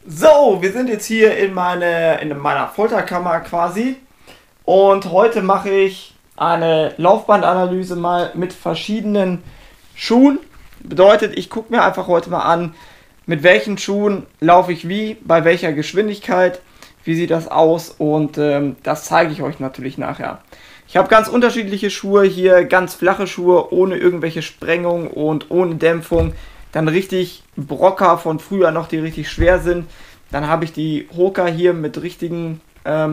So, wir sind jetzt hier in meiner Folterkammer quasi und heute mache ich eine Laufbandanalyse mal mit verschiedenen Schuhen. Bedeutet, ich gucke mir einfach heute mal an, mit welchen Schuhen laufe ich wie, bei welcher Geschwindigkeit, wie sieht das aus, und das zeige ich euch natürlich nachher. Ich habe ganz unterschiedliche Schuhe hier, ganz flache Schuhe ohne irgendwelche Sprengung und ohne Dämpfung. Dann richtig Brocker von früher noch, die richtig schwer sind. Dann habe ich die Hoka hier mit richtiger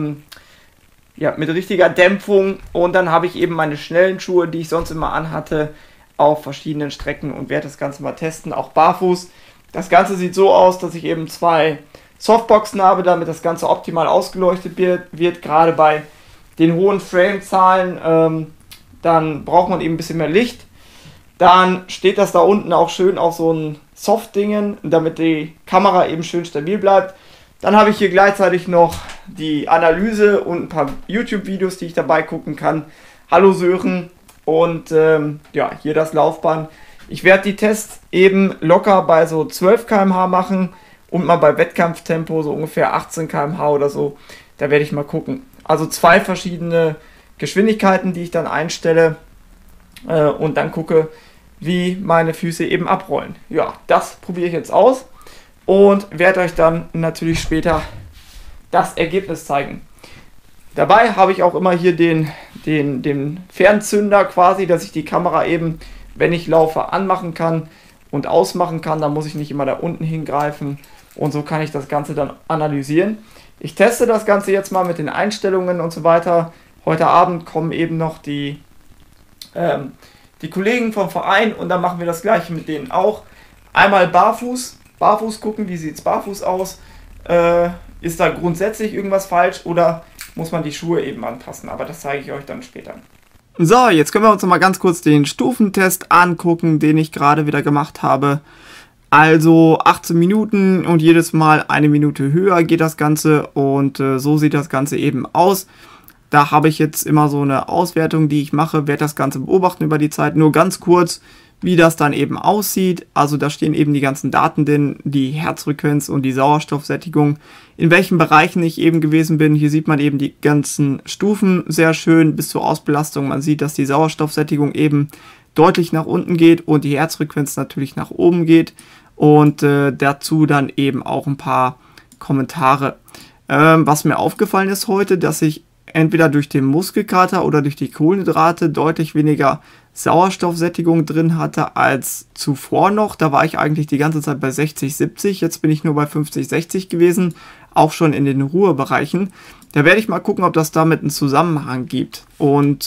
Dämpfung. Und dann habe ich eben meine schnellen Schuhe, die ich sonst immer anhatte, auf verschiedenen Strecken und werde das Ganze mal testen, auch barfuß. Das Ganze sieht so aus, dass ich eben 2 Softboxen habe, damit das Ganze optimal ausgeleuchtet wird. Gerade bei den hohen Frame-Zahlen, dann braucht man eben ein bisschen mehr Licht. Dann steht das da unten auch schön auf so ein Soft-Dingen, damit die Kamera eben schön stabil bleibt. Dann habe ich hier gleichzeitig noch die Analyse und ein paar YouTube-Videos, die ich dabei gucken kann. Hallo Sören. Und hier das Laufband. Ich werde die Tests eben locker bei so 12 km/h machen und mal bei Wettkampftempo so ungefähr 18 km/h oder so. Da werde ich mal gucken. Also 2 verschiedene Geschwindigkeiten, die ich dann einstelle und dann gucke, wie meine Füße eben abrollen. Ja, das probiere ich jetzt aus und werde euch dann natürlich später das Ergebnis zeigen. Dabei habe ich auch immer hier den Fernzünder quasi, dass ich die Kamera eben, wenn ich laufe, anmachen kann und ausmachen kann. Da muss ich nicht immer da unten hingreifen und so kann ich das Ganze dann analysieren. Ich teste das Ganze jetzt mal mit den Einstellungen und so weiter. Heute Abend kommen eben noch die Kollegen vom Verein und dann machen wir das gleiche mit denen auch. Einmal barfuß gucken, wie sieht es barfuß aus. Ist da grundsätzlich irgendwas falsch oder muss man die Schuhe eben anpassen? Aber das zeige ich euch dann später. So, jetzt können wir uns noch mal ganz kurz den Stufentest angucken, den ich gerade wieder gemacht habe. Also 18 Minuten und jedes Mal 1 Minute höher geht das Ganze und so sieht das Ganze eben aus. Da habe ich jetzt immer so eine Auswertung, die ich mache, werde das Ganze beobachten über die Zeit. Nur ganz kurz, wie das dann eben aussieht. Also da stehen eben die ganzen Daten drin, die Herzfrequenz und die Sauerstoffsättigung, in welchen Bereichen ich eben gewesen bin. Hier sieht man eben die ganzen Stufen sehr schön bis zur Ausbelastung. Man sieht, dass die Sauerstoffsättigung eben deutlich nach unten geht und die Herzfrequenz natürlich nach oben geht. Und dazu dann eben auch ein paar Kommentare. Was mir aufgefallen ist heute, dass ich entweder durch den Muskelkater oder durch die Kohlenhydrate deutlich weniger Sauerstoffsättigung drin hatte als zuvor noch. Da war ich eigentlich die ganze Zeit bei 60, 70. Jetzt bin ich nur bei 50, 60 gewesen. Auch schon in den Ruhebereichen. Da werde ich mal gucken, ob das damit einen Zusammenhang gibt. Und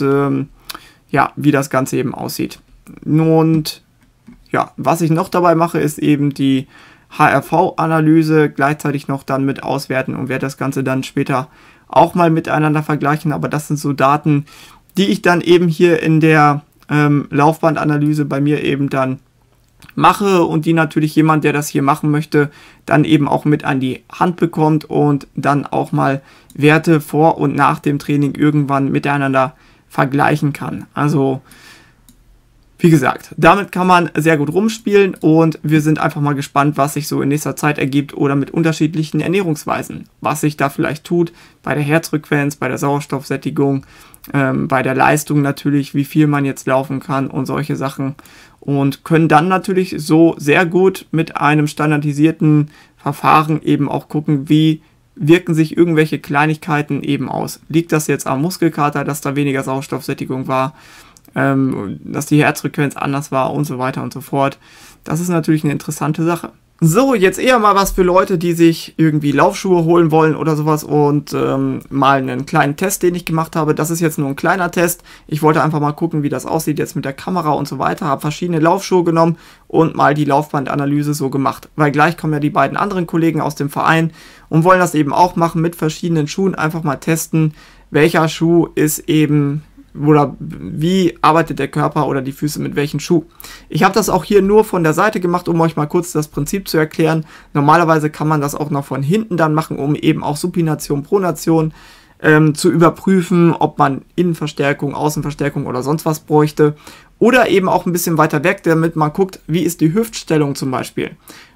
wie das Ganze eben aussieht. Und ja, was ich noch dabei mache, ist eben die HRV-Analyse gleichzeitig noch dann mit auswerten und werde das Ganze dann später auch mal miteinander vergleichen, aber das sind so Daten, die ich dann eben hier in der Laufbandanalyse bei mir eben dann mache und die natürlich jemand, der das hier machen möchte, dann eben auch mit an die Hand bekommt und dann auch mal Werte vor und nach dem Training irgendwann miteinander vergleichen kann. Also wie gesagt, damit kann man sehr gut rumspielen und wir sind einfach mal gespannt, was sich so in nächster Zeit ergibt oder mit unterschiedlichen Ernährungsweisen. Was sich da vielleicht tut bei der Herzfrequenz, bei der Sauerstoffsättigung, bei der Leistung natürlich, wie viel man jetzt laufen kann und solche Sachen. Und können dann natürlich so sehr gut mit einem standardisierten Verfahren eben auch gucken, wie wirken sich irgendwelche Kleinigkeiten eben aus. Liegt das jetzt am Muskelkater, dass da weniger Sauerstoffsättigung war? Dass die Herzfrequenz anders war und so weiter und so fort. Das ist natürlich eine interessante Sache. So, jetzt eher mal was für Leute, die sich irgendwie Laufschuhe holen wollen oder sowas und mal einen kleinen Test, den ich gemacht habe. Das ist jetzt nur ein kleiner Test. Ich wollte einfach mal gucken, wie das aussieht jetzt mit der Kamera und so weiter. Habe verschiedene Laufschuhe genommen und mal die Laufbandanalyse so gemacht. Weil gleich kommen ja die beiden anderen Kollegen aus dem Verein und wollen das eben auch machen mit verschiedenen Schuhen. Einfach mal testen, welcher Schuh ist eben oder wie arbeitet der Körper oder die Füße mit welchem Schuh. Ich habe das auch hier nur von der Seite gemacht, um euch mal kurz das Prinzip zu erklären. Normalerweise kann man das auch noch von hinten dann machen, um eben auch Supination, Pronation zu überprüfen, ob man Innenverstärkung, Außenverstärkung oder sonst was bräuchte. Oder eben auch ein bisschen weiter weg, damit man guckt, wie ist die Hüftstellung zum Beispiel.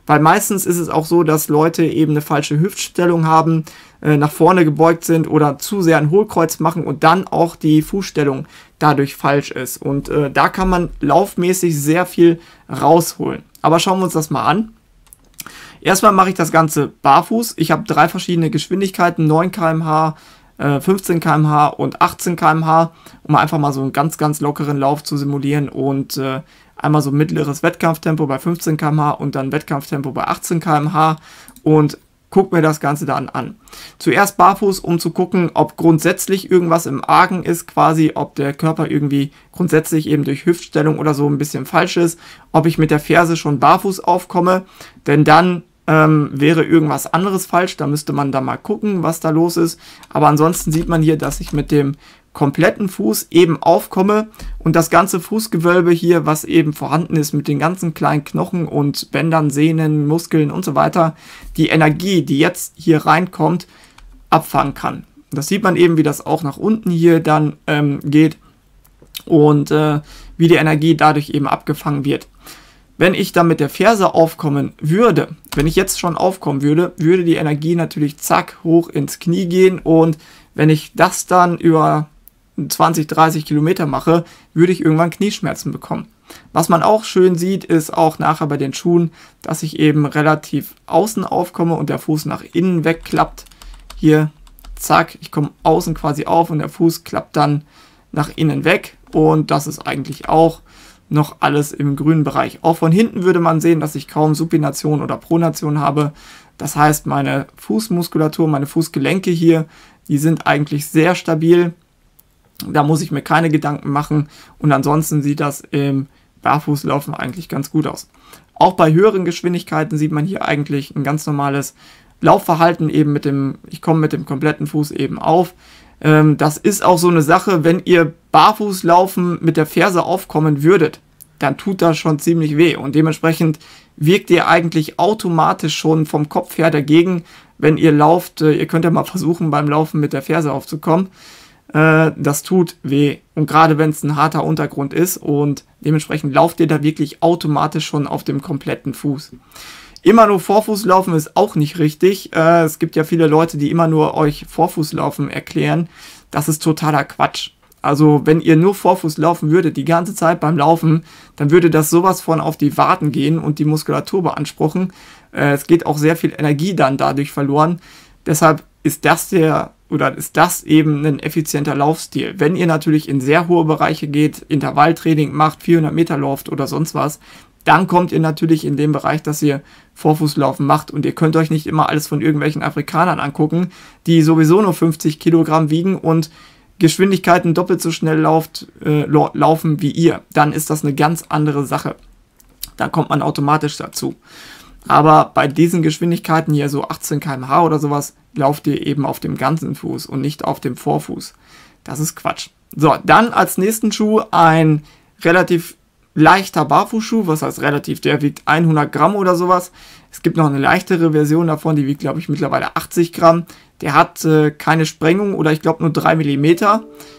weil meistens ist es auch so, dass Leute eben eine falsche Hüftstellung haben, nach vorne gebeugt sind oder zu sehr ein Hohlkreuz machen und dann auch die Fußstellung dadurch falsch ist. Und da kann man laufmäßig sehr viel rausholen. Aber schauen wir uns das mal an. Erstmal mache ich das Ganze barfuß. Ich habe 3 verschiedene Geschwindigkeiten, 9 km/h, 15 km/h und 18 km/h, um einfach mal so einen ganz, ganz lockeren Lauf zu simulieren und einmal so mittleres Wettkampftempo bei 15 km/h und dann Wettkampftempo bei 18 km/h und gucke mir das Ganze dann an. Zuerst barfuß, um zu gucken, ob grundsätzlich irgendwas im Argen ist, quasi ob der Körper irgendwie grundsätzlich eben durch Hüftstellung oder so ein bisschen falsch ist, ob ich mit der Ferse schon barfuß aufkomme, denn dann wäre irgendwas anderes falsch, da müsste man da mal gucken, was da los ist. Aber ansonsten sieht man hier, dass ich mit dem kompletten Fuß eben aufkomme und das ganze Fußgewölbe hier, was eben vorhanden ist mit den ganzen kleinen Knochen und Bändern, Sehnen, Muskeln und so weiter, die Energie, die jetzt hier reinkommt, abfangen kann. Das sieht man eben, wie das auch nach unten hier dann geht und wie die Energie dadurch eben abgefangen wird. Wenn ich dann mit der Ferse aufkommen würde, wenn ich jetzt schon aufkommen würde, würde die Energie natürlich zack hoch ins Knie gehen und wenn ich das dann über 20, 30 Kilometer mache, würde ich irgendwann Knieschmerzen bekommen. Was man auch schön sieht, ist auch nachher bei den Schuhen, dass ich eben relativ außen aufkomme und der Fuß nach innen wegklappt. Hier, zack, ich komme außen quasi auf und der Fuß klappt dann nach innen weg und das ist eigentlich auch noch alles im grünen Bereich. Auch von hinten würde man sehen, dass ich kaum Supination oder Pronation habe. Das heißt, meine Fußmuskulatur, meine Fußgelenke hier, die sind eigentlich sehr stabil. Da muss ich mir keine Gedanken machen und ansonsten sieht das im Barfußlaufen eigentlich ganz gut aus. Auch bei höheren Geschwindigkeiten sieht man hier eigentlich ein ganz normales Laufverhalten eben ich komme mit dem kompletten Fuß eben auf. Das ist auch so eine Sache, wenn ihr Barfußlaufen mit der Ferse aufkommen würdet, dann tut das schon ziemlich weh und dementsprechend wirkt ihr eigentlich automatisch schon vom Kopf her dagegen, wenn ihr lauft. Ihr könnt ja mal versuchen, beim Laufen mit der Ferse aufzukommen. Das tut weh und gerade wenn es ein harter Untergrund ist und dementsprechend lauft ihr da wirklich automatisch schon auf dem kompletten Fuß. Immer nur Vorfußlaufen ist auch nicht richtig. Es gibt ja viele Leute, die immer nur euch Vorfußlaufen erklären. Das ist totaler Quatsch. Also wenn ihr nur Vorfuß laufen würdet, die ganze Zeit beim Laufen, dann würde das sowas von auf die Waden gehen und die Muskulatur beanspruchen. Es geht auch sehr viel Energie dann dadurch verloren. Deshalb ist das eben ein effizienter Laufstil. Wenn ihr natürlich in sehr hohe Bereiche geht, Intervalltraining macht, 400 Meter lauft oder sonst was, dann kommt ihr natürlich in den Bereich, dass ihr Vorfußlaufen macht und ihr könnt euch nicht immer alles von irgendwelchen Afrikanern angucken, die sowieso nur 50 Kilogramm wiegen und Geschwindigkeiten doppelt so schnell laufen wie ihr. Dann ist das eine ganz andere Sache. Da kommt man automatisch dazu. Aber bei diesen Geschwindigkeiten hier, so 18 km/h oder sowas, lauft ihr eben auf dem ganzen Fuß und nicht auf dem Vorfuß. Das ist Quatsch. So, dann als nächsten Schuh ein relativ leichter Barfußschuh. Was heißt relativ? Der wiegt 100 Gramm oder sowas. Es gibt noch eine leichtere Version davon, die wiegt, glaube ich, mittlerweile 80 Gramm. Der hat keine Sprengung oder ich glaube nur 3 mm.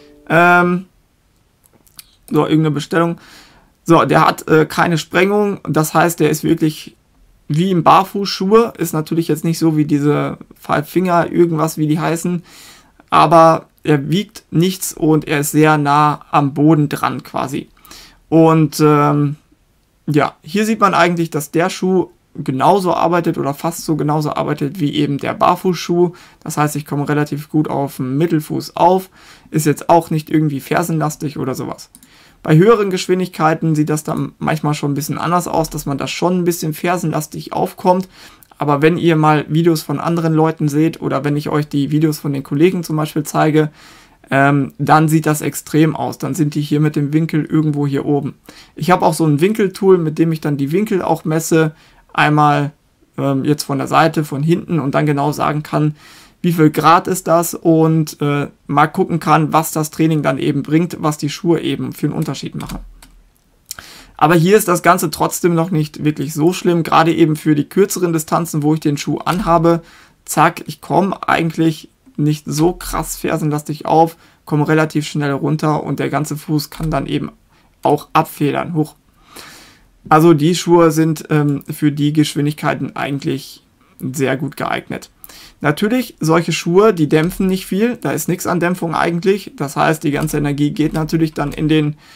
So, irgendeine Bestellung. So, der hat keine Sprengung. Das heißt, der ist wirklich wie im Barfußschuhe. Ist natürlich jetzt nicht so wie diese Five Finger, irgendwas wie die heißen. Aber er wiegt nichts und er ist sehr nah am Boden dran quasi. Und ja, hier sieht man eigentlich, dass der Schuh genauso arbeitet oder fast so genauso arbeitet wie eben der Barfußschuh. Das heißt, ich komme relativ gut auf dem Mittelfuß auf. Ist jetzt auch nicht irgendwie fersenlastig oder sowas. Bei höheren Geschwindigkeiten sieht das dann manchmal schon ein bisschen anders aus, dass man da schon ein bisschen fersenlastig aufkommt. Aber wenn ihr mal Videos von anderen Leuten seht oder wenn ich euch die Videos von den Kollegen zum Beispiel zeige, dann sieht das extrem aus. Dann sind die hier mit dem Winkel irgendwo hier oben. Ich habe auch so ein Winkeltool, mit dem ich dann die Winkel auch messe. Einmal jetzt von der Seite, von hinten und dann genau sagen kann, wie viel Grad ist das und mal gucken kann, was das Training dann eben bringt, was die Schuhe eben für einen Unterschied machen. Aber hier ist das Ganze trotzdem noch nicht wirklich so schlimm, gerade eben für die kürzeren Distanzen, wo ich den Schuh anhabe. Zack, ich komme eigentlich nicht so krass fersenlastig auf, komme relativ schnell runter und der ganze Fuß kann dann eben auch abfedern, hoch. Also die Schuhe sind für die Geschwindigkeiten eigentlich sehr gut geeignet. Natürlich, solche Schuhe, die dämpfen nicht viel, da ist nichts an Dämpfung eigentlich. Das heißt, die ganze Energie geht natürlich dann in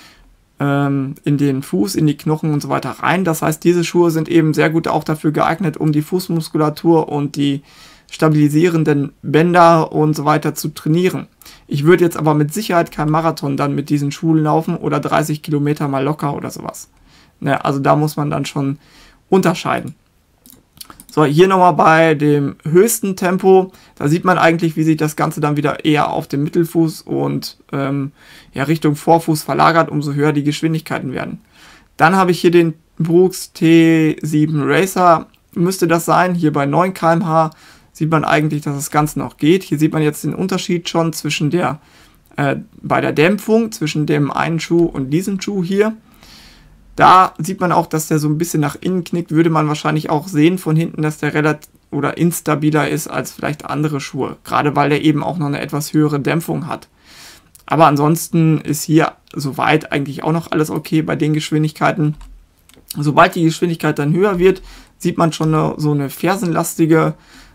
den Fuß, in die Knochen und so weiter rein. Das heißt, diese Schuhe sind eben sehr gut auch dafür geeignet, um die Fußmuskulatur und die stabilisierenden Bänder und so weiter zu trainieren. Ich würde jetzt aber mit Sicherheit kein Marathon dann mit diesen Schuhen laufen oder 30 Kilometer mal locker oder sowas. Ne, also da muss man dann schon unterscheiden. So, hier nochmal bei dem höchsten Tempo, da sieht man eigentlich, wie sich das Ganze dann wieder eher auf den Mittelfuß und ja, Richtung Vorfuß verlagert, umso höher die Geschwindigkeiten werden. Dann habe ich hier den Brooks T7 Racer, müsste das sein, hier bei 9 km/h sieht man eigentlich, dass das Ganze noch geht. Hier sieht man jetzt den Unterschied schon zwischen bei der Dämpfung, zwischen dem einen Schuh und diesem Schuh hier. Da sieht man auch, dass der so ein bisschen nach innen knickt, würde man wahrscheinlich auch sehen von hinten, dass der relativ oder instabiler ist als vielleicht andere Schuhe, gerade weil der eben auch noch eine etwas höhere Dämpfung hat. Aber ansonsten ist hier soweit eigentlich auch noch alles okay bei den Geschwindigkeiten. Sobald die Geschwindigkeit dann höher wird, sieht man schon so ein fersenlastiges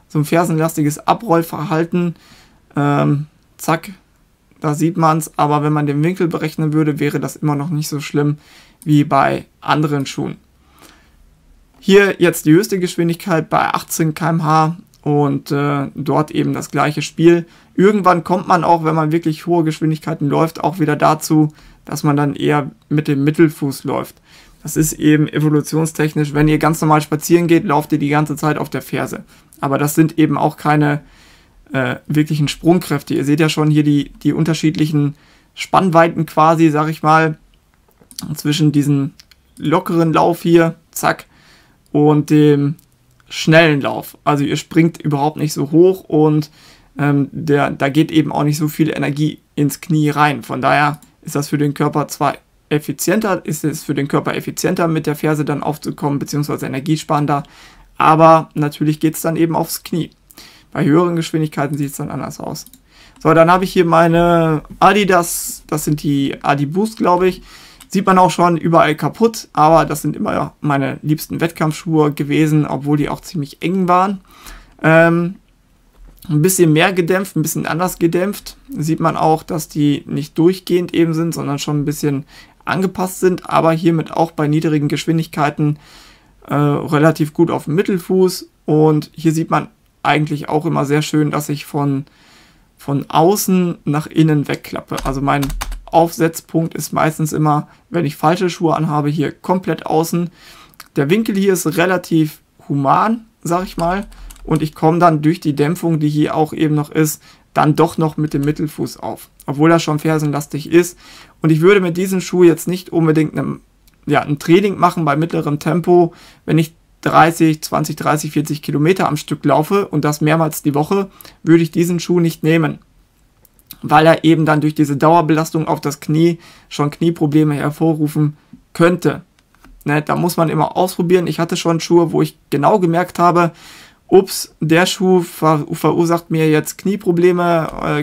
Abrollverhalten. Zack, da sieht man es, aber wenn man den Winkel berechnen würde, wäre das immer noch nicht so schlimm wie bei anderen Schuhen. Hier jetzt die höchste Geschwindigkeit bei 18 km/h und dort eben das gleiche Spiel. Irgendwann kommt man auch, wenn man wirklich hohe Geschwindigkeiten läuft, auch wieder dazu, dass man dann eher mit dem Mittelfuß läuft. Das ist eben evolutionstechnisch, wenn ihr ganz normal spazieren geht, lauft ihr die ganze Zeit auf der Ferse. Aber das sind eben auch keine wirklichen Sprungkräfte. Ihr seht ja schon hier die unterschiedlichen Spannweiten quasi, sag ich mal, zwischen diesem lockeren Lauf hier, zack, und dem schnellen Lauf. Also ihr springt überhaupt nicht so hoch und da geht eben auch nicht so viel Energie ins Knie rein. Von daher ist das für den Körper zwar effizienter, mit der Ferse dann aufzukommen, beziehungsweise energiesparender, aber natürlich geht es dann eben aufs Knie. Bei höheren Geschwindigkeiten sieht es dann anders aus. So, dann habe ich hier meine Adidas, das sind die Adi Boost, glaube ich. Sieht man auch schon überall kaputt, aber das sind immer meine liebsten Wettkampfschuhe gewesen, obwohl die auch ziemlich eng waren. Ein bisschen mehr gedämpft, ein bisschen anders gedämpft. Sieht man auch, dass die nicht durchgehend eben sind, sondern schon ein bisschen angepasst sind, aber hiermit auch bei niedrigen Geschwindigkeiten relativ gut auf dem Mittelfuß. Und hier sieht man eigentlich auch immer sehr schön, dass ich von außen nach innen wegklappe. Also mein Aufsetzpunkt ist meistens immer, wenn ich falsche Schuhe anhabe, hier komplett außen. Der Winkel hier ist relativ human, sag ich mal. Und ich komme dann durch die Dämpfung, die hier auch eben noch ist, dann doch noch mit dem Mittelfuß auf. Obwohl er schon fersenlastig ist. Und ich würde mit diesem Schuh jetzt nicht unbedingt ein Training machen bei mittlerem Tempo, wenn ich 20, 30, 40 Kilometer am Stück laufe und das mehrmals die Woche, würde ich diesen Schuh nicht nehmen. Weil er eben dann durch diese Dauerbelastung auf das Knie schon Knieprobleme hervorrufen könnte. Ne, da muss man immer ausprobieren. Ich hatte schon Schuhe, wo ich genau gemerkt habe, ups, der Schuh verursacht mir jetzt Knieprobleme,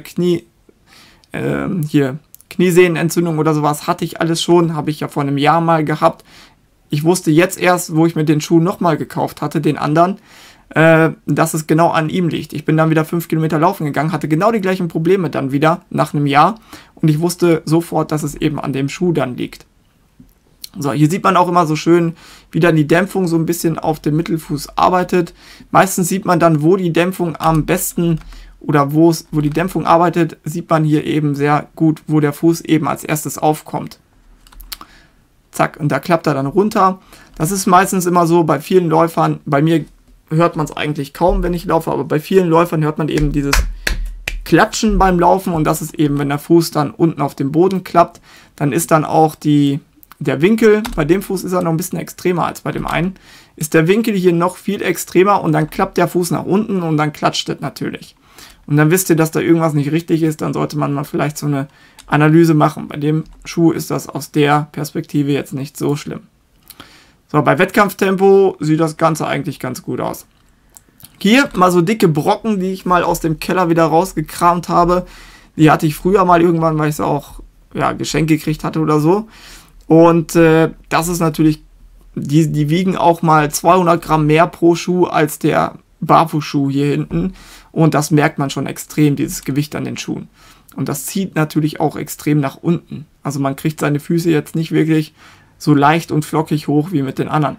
Kniesehnenentzündung oder sowas, hatte ich alles schon, habe ich ja vor einem Jahr mal gehabt. Ich wusste jetzt erst, wo ich mir den Schuh nochmal gekauft hatte, den anderen, dass es genau an ihm liegt. Ich bin dann wieder 5 Kilometer laufen gegangen, hatte genau die gleichen Probleme dann wieder nach einem Jahr und ich wusste sofort, dass es eben an dem Schuh dann liegt. So, hier sieht man auch immer so schön, wie dann die Dämpfung so ein bisschen auf dem Mittelfuß arbeitet. Meistens sieht man dann, wo die Dämpfung am besten oder wo die Dämpfung arbeitet, sieht man hier eben sehr gut, wo der Fuß eben als erstes aufkommt. Zack, und da klappt er dann runter. Das ist meistens immer so bei vielen Läufern, bei mir hört man es eigentlich kaum, wenn ich laufe, aber bei vielen Läufern hört man eben dieses Klatschen beim Laufen und das ist eben, wenn der Fuß dann unten auf dem Boden klappt, dann ist dann auch der Winkel, bei dem Fuß ist er noch ein bisschen extremer als bei dem einen, ist der Winkel hier noch viel extremer und dann klappt der Fuß nach unten und dann klatscht es natürlich. Und dann wisst ihr, dass da irgendwas nicht richtig ist, dann sollte man mal vielleicht so eine Analyse machen. Bei dem Schuh ist das aus der Perspektive jetzt nicht so schlimm. So, bei Wettkampftempo sieht das Ganze eigentlich ganz gut aus. Hier mal so dicke Brocken, die ich mal aus dem Keller wieder rausgekramt habe. Die hatte ich früher mal irgendwann, weil ich sie auch geschenkt gekriegt hatte oder so. Und das ist natürlich die wiegen auch mal 200 Gramm mehr pro Schuh als der Barfußschuh hier hinten. Und das merkt man schon extrem, dieses Gewicht an den Schuhen. Und das zieht natürlich auch extrem nach unten. Also man kriegt seine Füße jetzt nicht wirklich so leicht und flockig hoch wie mit den anderen.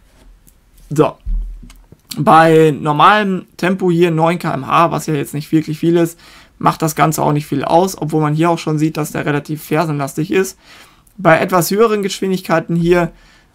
So. Bei normalem Tempo hier 9 km/h, was ja jetzt nicht wirklich viel ist, macht das Ganze auch nicht viel aus, obwohl man hier auch schon sieht, dass der relativ fersenlastig ist. Bei etwas höheren Geschwindigkeiten hier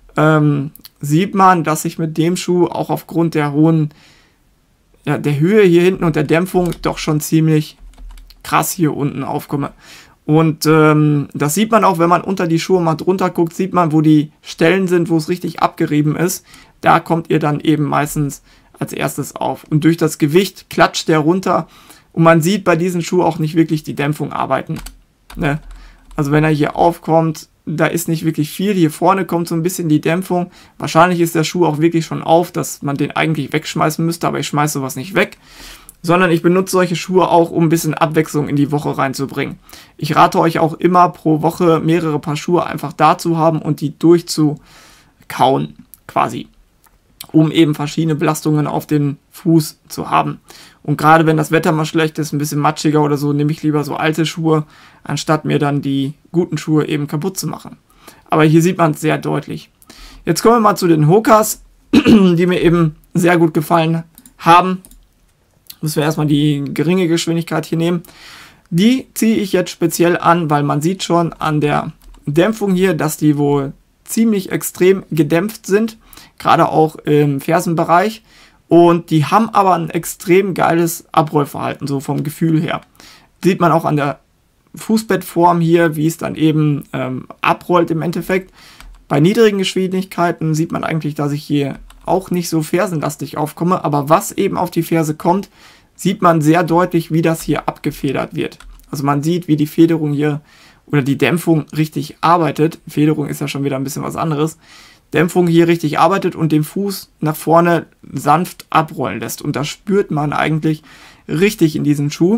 sieht man, dass ich mit dem Schuh auch aufgrund der hohen, ja, der Höhe hier hinten und der Dämpfung doch schon ziemlich krass hier unten aufkomme. Und das sieht man auch, wenn man unter die Schuhe mal drunter guckt, sieht man, wo die Stellen sind, wo es richtig abgerieben ist. Da kommt ihr dann eben meistens als erstes auf. Und durch das Gewicht klatscht der runter und man sieht bei diesem Schuh auch nicht wirklich die Dämpfung arbeiten. Ne? Also wenn er hier aufkommt, da ist nicht wirklich viel. Hier vorne kommt so ein bisschen die Dämpfung. Wahrscheinlich ist der Schuh auch wirklich schon auf, dass man den eigentlich wegschmeißen müsste, aber ich schmeiße sowas nicht weg. Sondern ich benutze solche Schuhe auch, um ein bisschen Abwechslung in die Woche reinzubringen. Ich rate euch auch immer pro Woche mehrere Paar Schuhe einfach da zu haben und die durchzukauen quasi, um eben verschiedene Belastungen auf den Fuß zu haben. Und gerade wenn das Wetter mal schlecht ist, ein bisschen matschiger oder so, nehme ich lieber so alte Schuhe, anstatt mir dann die guten Schuhe eben kaputt zu machen. Aber hier sieht man es sehr deutlich. Jetzt kommen wir mal zu den Hokas, die mir eben sehr gut gefallen haben. Müssen wir erstmal die geringe Geschwindigkeit hier nehmen. Die ziehe ich jetzt speziell an, weil man sieht schon an der Dämpfung hier, dass die wohl ziemlich extrem gedämpft sind. Gerade auch im Fersenbereich. Und die haben aber ein extrem geiles Abrollverhalten, so vom Gefühl her. Sieht man auch an der Fußbettform hier, wie es dann eben abrollt im Endeffekt. Bei niedrigen Geschwindigkeiten sieht man eigentlich, dass ich hier auch nicht so fersenlastig aufkomme, aber was eben auf die Ferse kommt, sieht man sehr deutlich, wie das hier abgefedert wird. Also man sieht, wie die Federung hier oder die Dämpfung richtig arbeitet. Federung ist ja schon wieder ein bisschen was anderes. Dämpfung hier richtig arbeitet und den Fuß nach vorne sanft abrollen lässt. Und das spürt man eigentlich richtig in diesem Schuh.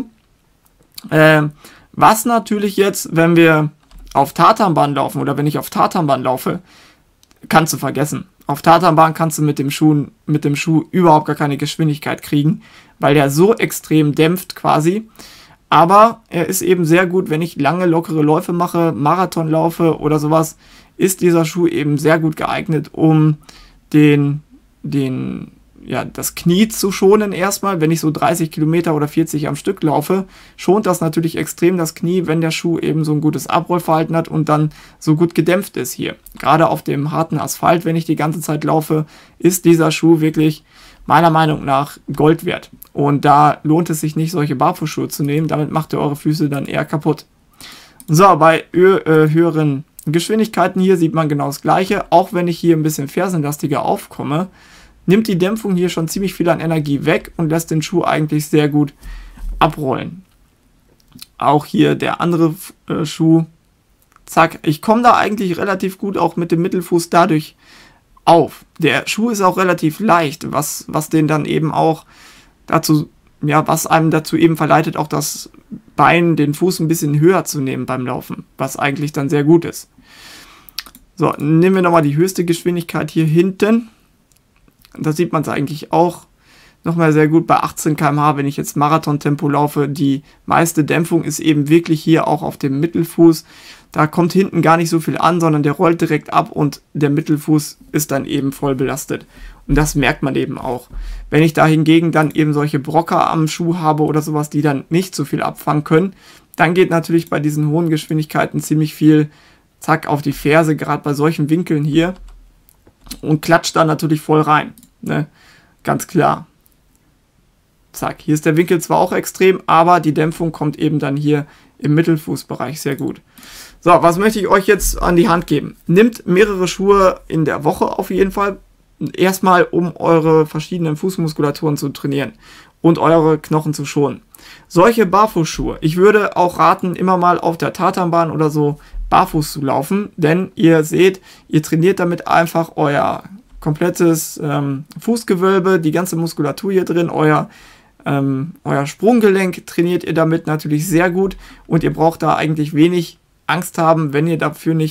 Was natürlich jetzt, wenn wir auf Tatanbahn laufen oder wenn ich auf Tatanbahn laufe, kannst du vergessen. Auf Tatanbahn kannst du mit dem Schuh überhaupt gar keine Geschwindigkeit kriegen, weil der so extrem dämpft quasi. Aber er ist eben sehr gut, wenn ich lange, lockere Läufe mache, Marathon laufe oder sowas, ist dieser Schuh eben sehr gut geeignet, um das Knie zu schonen erstmal. Wenn ich so 30 Kilometer oder 40 am Stück laufe, schont das natürlich extrem das Knie, wenn der Schuh eben so ein gutes Abrollverhalten hat und dann so gut gedämpft ist hier. Gerade auf dem harten Asphalt, wenn ich die ganze Zeit laufe, ist dieser Schuh wirklich meiner Meinung nach Gold wert. Und da lohnt es sich nicht, solche Barfußschuhe zu nehmen. Damit macht ihr eure Füße dann eher kaputt. So, bei höheren Geschwindigkeiten hier sieht man genau das Gleiche. Auch wenn ich hier ein bisschen fersenlastiger aufkomme, nimmt die Dämpfung hier schon ziemlich viel an Energie weg und lässt den Schuh eigentlich sehr gut abrollen. Auch hier der andere Schuh. Zack, ich komme da eigentlich relativ gut auch mit dem Mittelfuß dadurch auf. Der Schuh ist auch relativ leicht, was den dann eben auch dazu, ja, was einem dazu eben verleitet, auch das Bein, den Fuß ein bisschen höher zu nehmen beim Laufen, was eigentlich dann sehr gut ist. So, nehmen wir nochmal die höchste Geschwindigkeit hier hinten. Da sieht man es eigentlich auch nochmal sehr gut bei 18 km/h, wenn ich jetzt Marathon-Tempo laufe. Die meiste Dämpfung ist eben wirklich hier auch auf dem Mittelfuß. Da kommt hinten gar nicht so viel an, sondern der rollt direkt ab und der Mittelfuß ist dann eben voll belastet. Und das merkt man eben auch. Wenn ich da hingegen dann eben solche Brocker am Schuh habe oder sowas, die dann nicht so viel abfangen können, dann geht natürlich bei diesen hohen Geschwindigkeiten ziemlich viel, zack, auf die Ferse, gerade bei solchen Winkeln hier. Und klatscht dann natürlich voll rein. Ne? Ganz klar. Zack, hier ist der Winkel zwar auch extrem, aber die Dämpfung kommt eben dann hier im Mittelfußbereich sehr gut. So, was möchte ich euch jetzt an die Hand geben? Nehmt mehrere Schuhe in der Woche auf jeden Fall. Erstmal, um eure verschiedenen Fußmuskulaturen zu trainieren und eure Knochen zu schonen. Solche Barfußschuhe, ich würde auch raten, immer mal auf der Tatanbahn oder so barfuß zu laufen, denn ihr seht, ihr trainiert damit einfach euer komplettes Fußgewölbe, die ganze Muskulatur hier drin, euer Sprunggelenk trainiert ihr damit natürlich sehr gut und ihr braucht da eigentlich wenig Angst haben, wenn ihr dafür nicht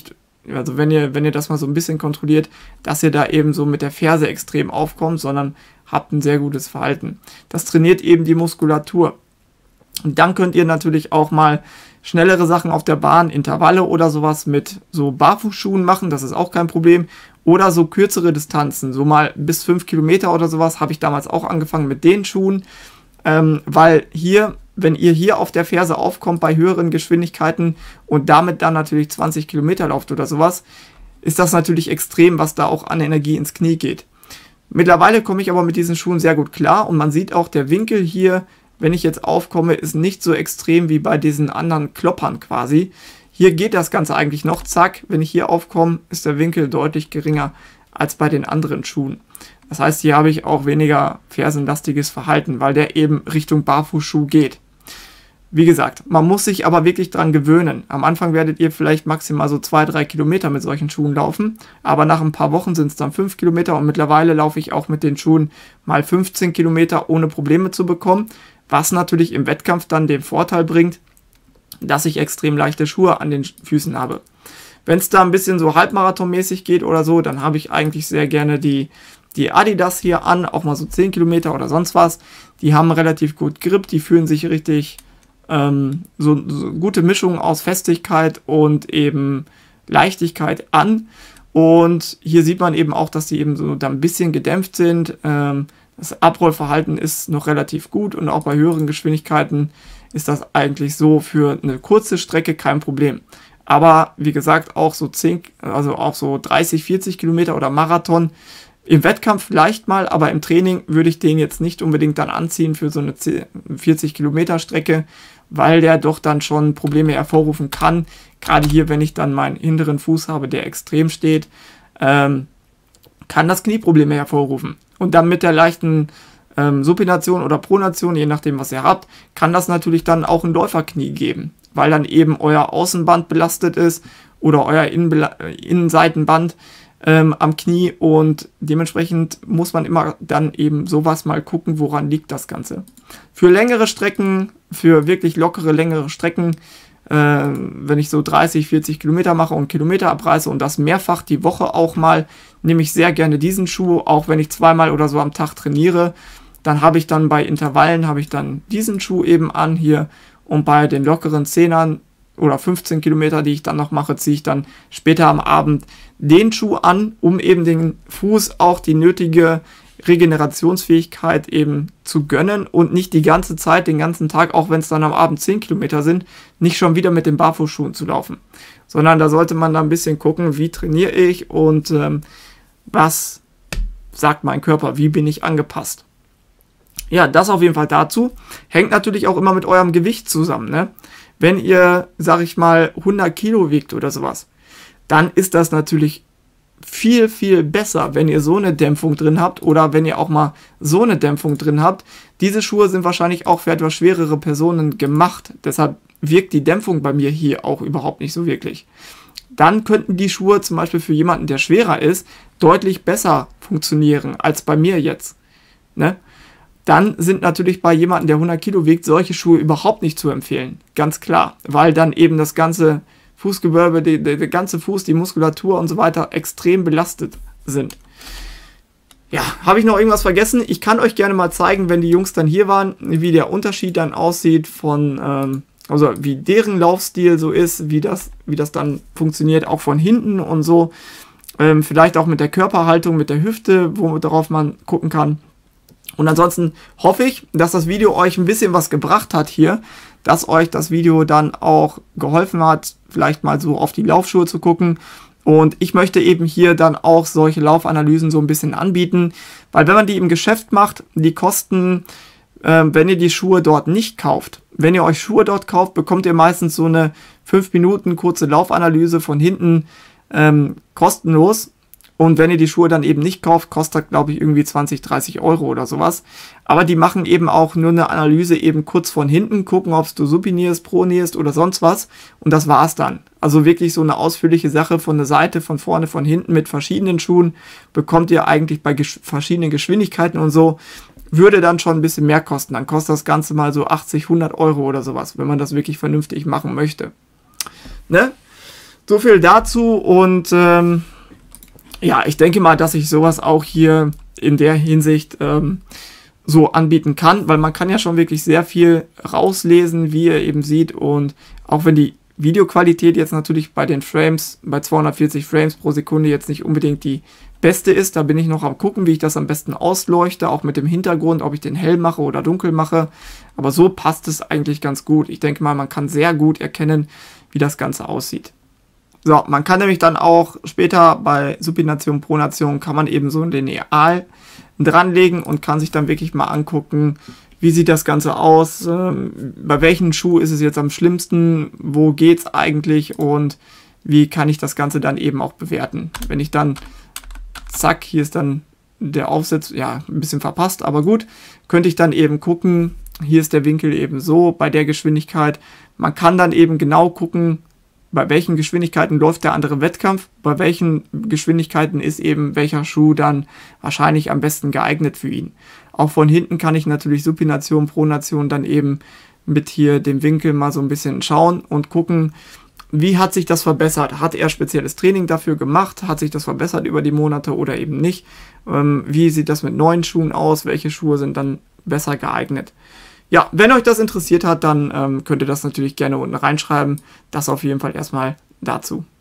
also wenn ihr das mal so ein bisschen kontrolliert, dass ihr da eben so mit der Ferse extrem aufkommt, sondern habt ein sehr gutes Verhalten. Das trainiert eben die Muskulatur. Und dann könnt ihr natürlich auch mal schnellere Sachen auf der Bahn, Intervalle oder sowas mit so Barfußschuhen machen, das ist auch kein Problem. Oder so kürzere Distanzen, so mal bis 5 Kilometer oder sowas, habe ich damals auch angefangen mit den Schuhen, weil hier, wenn ihr hier auf der Ferse aufkommt bei höheren Geschwindigkeiten und damit dann natürlich 20 Kilometer lauft oder sowas, ist das natürlich extrem, was da auch an Energie ins Knie geht. Mittlerweile komme ich aber mit diesen Schuhen sehr gut klar und man sieht auch, der Winkel hier, wenn ich jetzt aufkomme, ist nicht so extrem wie bei diesen anderen Kloppern quasi. Hier geht das Ganze eigentlich noch, zack, wenn ich hier aufkomme, ist der Winkel deutlich geringer als bei den anderen Schuhen. Das heißt, hier habe ich auch weniger fersenlastiges Verhalten, weil der eben Richtung Barfußschuh geht. Wie gesagt, man muss sich aber wirklich dran gewöhnen. Am Anfang werdet ihr vielleicht maximal so 2-3 Kilometer mit solchen Schuhen laufen, aber nach ein paar Wochen sind es dann 5 Kilometer und mittlerweile laufe ich auch mit den Schuhen mal 15 Kilometer ohne Probleme zu bekommen, was natürlich im Wettkampf dann den Vorteil bringt, dass ich extrem leichte Schuhe an den Füßen habe. Wenn es da ein bisschen so halbmarathonmäßig geht oder so, dann habe ich eigentlich sehr gerne die Adidas hier an, auch mal so 10 Kilometer oder sonst was. Die haben relativ gut Grip, die fühlen sich richtig so gute Mischung aus Festigkeit und eben Leichtigkeit an. Und hier sieht man eben auch, dass die eben so da ein bisschen gedämpft sind. Das Abrollverhalten ist noch relativ gut und auch bei höheren Geschwindigkeiten ist das eigentlich so für eine kurze Strecke kein Problem. Aber wie gesagt, auch so 30, 40 Kilometer oder Marathon im Wettkampf vielleicht mal, aber im Training würde ich den jetzt nicht unbedingt dann anziehen für so eine 40 Kilometer Strecke, weil der doch dann schon Probleme hervorrufen kann. Gerade hier, wenn ich dann meinen hinteren Fuß habe, der extrem steht, kann das Knieprobleme hervorrufen. Und dann mit der leichten Supination oder Pronation, je nachdem was ihr habt, kann das natürlich dann auch ein Läuferknie geben, weil dann eben euer Außenband belastet ist oder euer Innenseitenband am Knie und dementsprechend muss man immer dann eben sowas mal gucken, woran liegt das Ganze. Für längere Strecken, für wirklich lockere, längere Strecken, wenn ich so 30, 40 Kilometer mache und Kilometer abreiße und das mehrfach die Woche auch mal, nehme ich sehr gerne diesen Schuh, auch wenn ich zweimal oder so am Tag trainiere, dann habe ich dann bei Intervallen, habe ich dann diesen Schuh eben an hier und bei den lockeren 10ern oder 15 Kilometer, die ich dann noch mache, ziehe ich dann später am Abend den Schuh an, um eben den Fuß auch die nötige Regenerationsfähigkeit eben zu gönnen und nicht die ganze Zeit, den ganzen Tag, auch wenn es dann am Abend 10 Kilometer sind, nicht schon wieder mit den Barfußschuhen zu laufen. Sondern da sollte man da ein bisschen gucken, wie trainiere ich und was sagt mein Körper, wie bin ich angepasst. Ja, das auf jeden Fall dazu. Hängt natürlich auch immer mit eurem Gewicht zusammen, ne? Wenn ihr, sag ich mal, 100 Kilo wiegt oder sowas, dann ist das natürlich viel, viel besser, wenn ihr so eine Dämpfung drin habt oder wenn ihr auch mal so eine Dämpfung drin habt. Diese Schuhe sind wahrscheinlich auch für etwas schwerere Personen gemacht, deshalb wirkt die Dämpfung bei mir hier auch überhaupt nicht so wirklich. Dann könnten die Schuhe zum Beispiel für jemanden, der schwerer ist, deutlich besser funktionieren als bei mir jetzt, ne? Dann sind natürlich bei jemandem, der 100 Kilo wiegt, solche Schuhe überhaupt nicht zu empfehlen. Ganz klar, weil dann eben das ganze Fußgewölbe, der ganze Fuß, die Muskulatur und so weiter extrem belastet sind. Ja, habe ich noch irgendwas vergessen? Ich kann euch gerne mal zeigen, wenn die Jungs dann hier waren, wie der Unterschied dann aussieht von, also wie deren Laufstil so ist, wie das dann funktioniert, auch von hinten und so. Vielleicht auch mit der Körperhaltung, mit der Hüfte, worauf man gucken kann. Und ansonsten hoffe ich, dass das Video euch ein bisschen was gebracht hat hier, dass euch das Video dann auch geholfen hat, vielleicht mal so auf die Laufschuhe zu gucken. Und ich möchte eben hier dann auch solche Laufanalysen so ein bisschen anbieten, weil wenn man die im Geschäft macht, die kosten, wenn ihr die Schuhe dort nicht kauft, wenn ihr euch Schuhe dort kauft, bekommt ihr meistens so eine 5 Minuten kurze Laufanalyse von hinten kostenlos. Und wenn ihr die Schuhe dann eben nicht kauft, kostet, glaube ich, irgendwie 20, 30 Euro oder sowas. Aber die machen eben auch nur eine Analyse eben kurz von hinten, gucken, ob du supinierst, pronierst oder sonst was. Und das war's dann. Also wirklich so eine ausführliche Sache von der Seite, von vorne, von hinten mit verschiedenen Schuhen bekommt ihr eigentlich bei verschiedenen Geschwindigkeiten und so. Würde dann schon ein bisschen mehr kosten. Dann kostet das Ganze mal so 80, 100 Euro oder sowas, wenn man das wirklich vernünftig machen möchte. Ne? so viel dazu und ja, ich denke mal, dass ich sowas auch hier in der Hinsicht so anbieten kann, weil man kann ja schon wirklich sehr viel rauslesen, wie ihr eben sieht, und auch wenn die Videoqualität jetzt natürlich bei den Frames, bei 240 Frames pro Sekunde jetzt nicht unbedingt die beste ist, da bin ich noch am gucken, wie ich das am besten ausleuchte, auch mit dem Hintergrund, ob ich den hell mache oder dunkel mache, aber so passt es eigentlich ganz gut. Ich denke mal, man kann sehr gut erkennen, wie das Ganze aussieht. So, man kann nämlich dann auch später bei Supination, Pronation kann man eben so ein Lineal dranlegen und kann sich dann wirklich mal angucken, wie sieht das Ganze aus, bei welchem Schuh ist es jetzt am schlimmsten, wo geht's eigentlich und wie kann ich das Ganze dann eben auch bewerten. Wenn ich dann, zack, hier ist dann der Aufsatz, ja, ein bisschen verpasst, aber gut, könnte ich dann eben gucken, hier ist der Winkel eben so, bei der Geschwindigkeit. Man kann dann eben genau gucken, bei welchen Geschwindigkeiten läuft der andere Wettkampf, bei welchen Geschwindigkeiten ist eben welcher Schuh dann wahrscheinlich am besten geeignet für ihn. Auch von hinten kann ich natürlich Supination, Pronation dann eben mit hier dem Winkel mal so ein bisschen schauen und gucken, wie hat sich das verbessert? Hat er spezielles Training dafür gemacht? Hat sich das verbessert über die Monate oder eben nicht? Wie sieht das mit neuen Schuhen aus? Welche Schuhe sind dann besser geeignet? Ja, wenn euch das interessiert hat, dann könnt ihr das natürlich gerne unten reinschreiben. Das auf jeden Fall erstmal dazu.